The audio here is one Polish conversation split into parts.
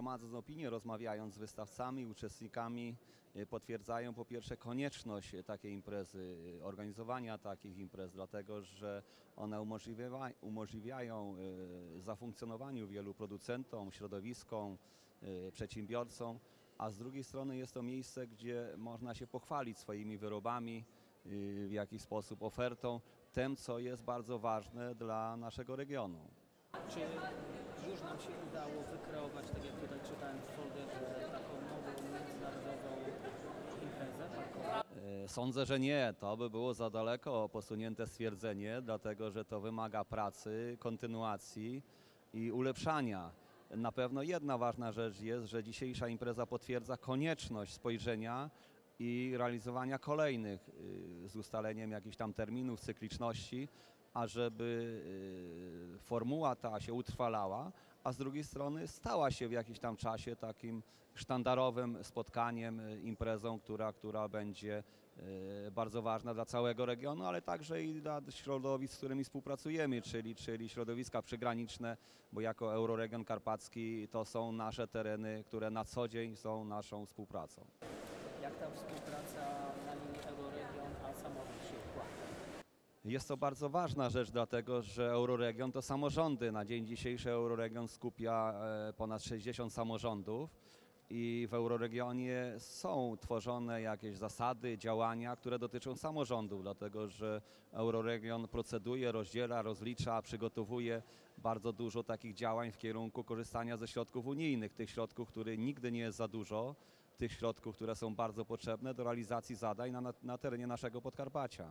gromadząc opinię, rozmawiając z wystawcami, uczestnikami, potwierdzają po pierwsze konieczność takiej imprezy, organizowania takich imprez, dlatego że one umożliwiają zafunkcjonowaniu wielu producentom, środowiskom, przedsiębiorcom, a z drugiej strony jest to miejsce, gdzie można się pochwalić swoimi wyrobami, w jakiś sposób ofertą, tym, co jest bardzo ważne dla naszego regionu. Czy już nam się udało wykreować, tak jak tutaj czytałem w folderze, taką nową, międzynarodową imprezę parkową? Sądzę, że nie. To by było za daleko posunięte stwierdzenie, dlatego że to wymaga pracy, kontynuacji i ulepszania. Na pewno jedna ważna rzecz jest, że dzisiejsza impreza potwierdza konieczność spojrzenia i realizowania kolejnych z ustaleniem jakichś tam terminów, cykliczności, ażeby formuła ta się utrwalała, a z drugiej strony stała się w jakimś tam czasie takim sztandarowym spotkaniem, imprezą, która będzie bardzo ważna dla całego regionu, ale także i dla środowisk, z którymi współpracujemy, czyli środowiska przygraniczne, bo jako Euroregion Karpacki to są nasze tereny, które na co dzień są naszą współpracą. Jak ta współpraca na linii Euroregion, a samorząd się układa? Jest to bardzo ważna rzecz, dlatego że Euroregion to samorządy. Na dzień dzisiejszy Euroregion skupia ponad 60 samorządów i w Euroregionie są tworzone jakieś zasady, działania, które dotyczą samorządów, dlatego że Euroregion proceduje, rozdziela, rozlicza, przygotowuje bardzo dużo takich działań w kierunku korzystania ze środków unijnych, tych środków, które nigdy nie jest za dużo, tych środków, które są bardzo potrzebne do realizacji zadań na terenie naszego Podkarpacia.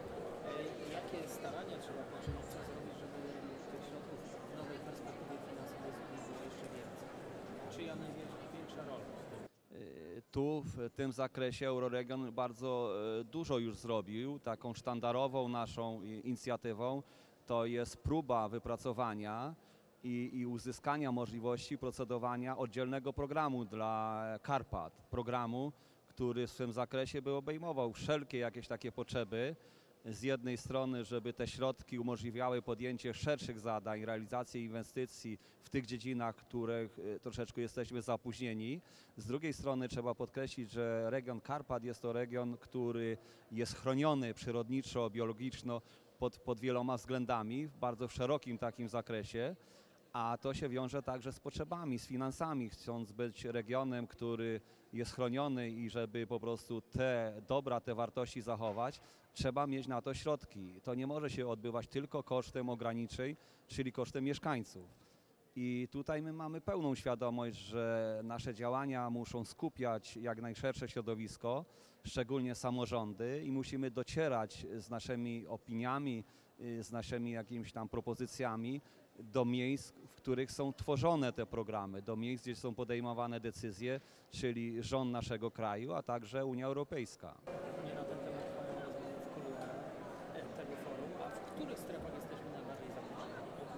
Jakie starania trzeba poczynić, co zrobić, żeby tych środków w nowej perspektywie finansowej było jeszcze więcej? Czyja największa rola w tym? Tu w tym zakresie Euroregion bardzo dużo już zrobił. Taką sztandarową naszą inicjatywą to jest próba wypracowania i uzyskania możliwości procedowania oddzielnego programu dla Karpat. Programu, który w swym zakresie by obejmował wszelkie jakieś takie potrzeby. Z jednej strony, żeby te środki umożliwiały podjęcie szerszych zadań, realizację inwestycji w tych dziedzinach, których troszeczkę jesteśmy zapóźnieni. Z drugiej strony trzeba podkreślić, że region Karpat jest to region, który jest chroniony przyrodniczo, biologiczno pod wieloma względami, w bardzo szerokim takim zakresie. A to się wiąże także z potrzebami, z finansami. Chcąc być regionem, który jest chroniony i żeby po prostu te dobra, te wartości zachować, trzeba mieć na to środki. To nie może się odbywać tylko kosztem ograniczeń, czyli kosztem mieszkańców. I tutaj my mamy pełną świadomość, że nasze działania muszą skupiać jak najszersze środowisko, szczególnie samorządy i musimy docierać z naszymi opiniami, z naszymi jakimiś tam propozycjami do miejsc, w których są tworzone te programy, do miejsc, gdzie są podejmowane decyzje, czyli rząd naszego kraju, a także Unia Europejska. Nie na ten temat trwają rozmowy w kuluarach tego forum, a w których strefach jesteśmy najbardziej opóźnieni?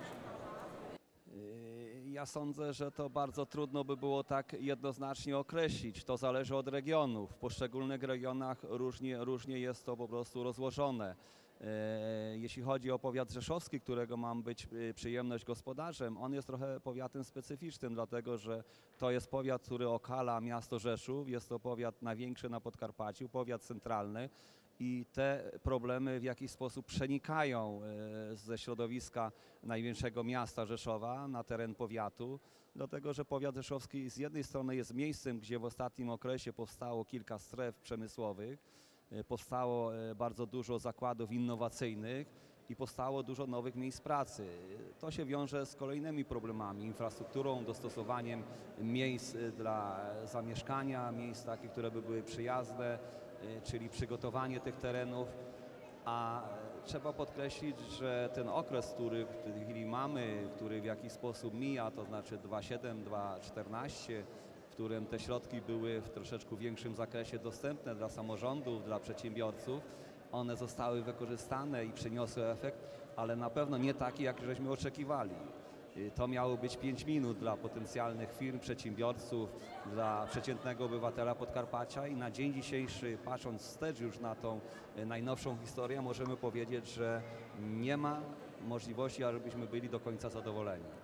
Ja sądzę, że to bardzo trudno by było tak jednoznacznie określić. To zależy od regionów. W poszczególnych regionach różnie jest to po prostu rozłożone. Jeśli chodzi o powiat rzeszowski, którego mam być przyjemność gospodarzem, on jest trochę powiatem specyficznym, dlatego że to jest powiat, który okala miasto Rzeszów, jest to powiat największy na Podkarpaciu, powiat centralny. I te problemy w jakiś sposób przenikają ze środowiska największego miasta Rzeszowa na teren powiatu, dlatego że powiat rzeszowski z jednej strony jest miejscem, gdzie w ostatnim okresie powstało kilka stref przemysłowych, powstało bardzo dużo zakładów innowacyjnych i powstało dużo nowych miejsc pracy. To się wiąże z kolejnymi problemami, infrastrukturą, dostosowaniem miejsc dla zamieszkania, miejsc takich, które by były przyjazne, czyli przygotowanie tych terenów, a trzeba podkreślić, że ten okres, który w tej chwili mamy, który w jakiś sposób mija, to znaczy 2007-2014, w którym te środki były w troszeczkę większym zakresie dostępne dla samorządów, dla przedsiębiorców, one zostały wykorzystane i przyniosły efekt, ale na pewno nie taki, jak żeśmy oczekiwali. To miało być 5 minut dla potencjalnych firm, przedsiębiorców, dla przeciętnego obywatela Podkarpacia i na dzień dzisiejszy, patrząc wstecz już na tą najnowszą historię, możemy powiedzieć, że nie ma możliwości, abyśmy byli do końca zadowoleni.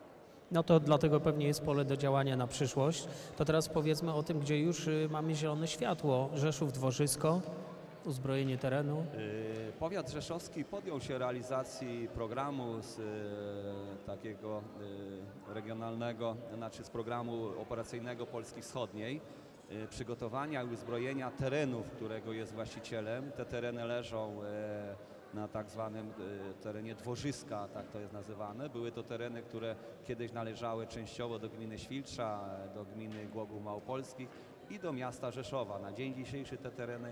No to dlatego pewnie jest pole do działania na przyszłość. To teraz powiedzmy o tym, gdzie już mamy zielone światło. Rzeszów, Dworzysko, uzbrojenie terenu. Powiat rzeszowski podjął się realizacji programu z takiego regionalnego, znaczy z programu operacyjnego Polski Wschodniej, przygotowania i uzbrojenia terenów, którego jest właścicielem. Te tereny leżą na tak zwanym terenie Dworzyska, tak to jest nazywane. Były to tereny, które kiedyś należały częściowo do gminy Świlcza, do gminy Głogów Małopolskich i do miasta Rzeszowa. Na dzień dzisiejszy te tereny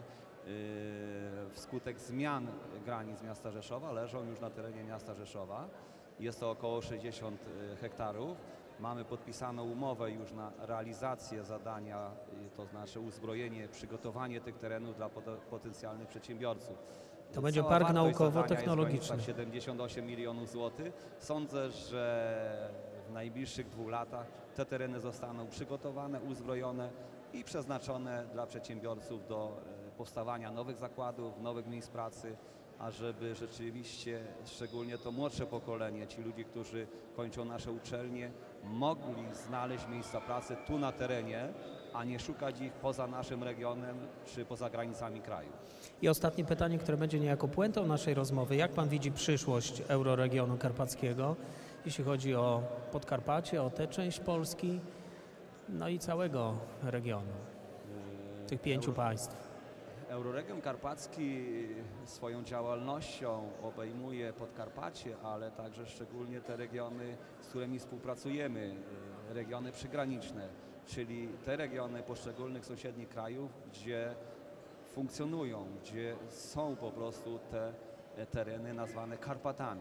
wskutek zmian granic miasta Rzeszowa leżą już na terenie miasta Rzeszowa. Jest to około 60 hektarów. Mamy podpisaną umowę już na realizację zadania, to znaczy uzbrojenie, przygotowanie tych terenów dla potencjalnych przedsiębiorców. To będzie Cała park wartość naukowo-technologiczny. zadania jest w granicach 78 milionów złotych. Sądzę, że w najbliższych 2 latach te tereny zostaną przygotowane, uzbrojone i przeznaczone dla przedsiębiorców do powstawania nowych zakładów, nowych miejsc pracy, a żeby rzeczywiście, szczególnie to młodsze pokolenie, ci ludzie, którzy kończą nasze uczelnie, mogli znaleźć miejsca pracy tu na terenie, a nie szukać ich poza naszym regionem czy poza granicami kraju. I ostatnie pytanie, które będzie niejako puentą naszej rozmowy. Jak pan widzi przyszłość euroregionu karpackiego, jeśli chodzi o Podkarpacie, o tę część Polski, no i całego regionu, tych 5 państw? Euroregion Karpacki swoją działalnością obejmuje Podkarpacie, ale także szczególnie te regiony, z którymi współpracujemy, regiony przygraniczne, czyli te regiony poszczególnych sąsiednich krajów, gdzie funkcjonują, gdzie są po prostu te tereny nazwane Karpatami.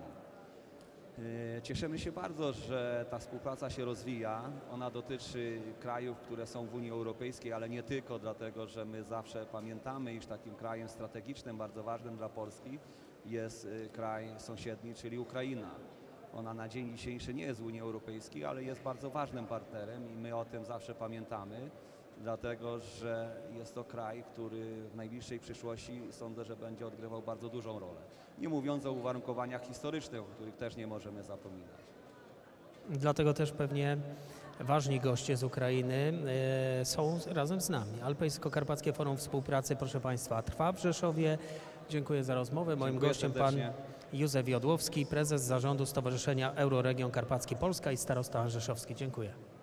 Cieszymy się bardzo, że ta współpraca się rozwija. Ona dotyczy krajów, które są w Unii Europejskiej, ale nie tylko, dlatego że my zawsze pamiętamy, iż takim krajem strategicznym, bardzo ważnym dla Polski jest kraj sąsiedni, czyli Ukraina. Ona na dzień dzisiejszy nie jest w Unii Europejskiej, ale jest bardzo ważnym partnerem i my o tym zawsze pamiętamy, dlatego że jest to kraj, który w najbliższej przyszłości sądzę, że będzie odgrywał bardzo dużą rolę. Nie mówiąc o uwarunkowaniach historycznych, o których też nie możemy zapominać. Dlatego też pewnie ważni goście z Ukrainy są razem z nami. Alpejsko-Karpackie Forum Współpracy, proszę Państwa, trwa w Rzeszowie. Dziękuję za rozmowę. Moim Dziękuję gościem serdecznie. pan Józef Jodłowski, prezes zarządu Stowarzyszenia Euroregion Karpacki Polska i starosta rzeszowski. Dziękuję.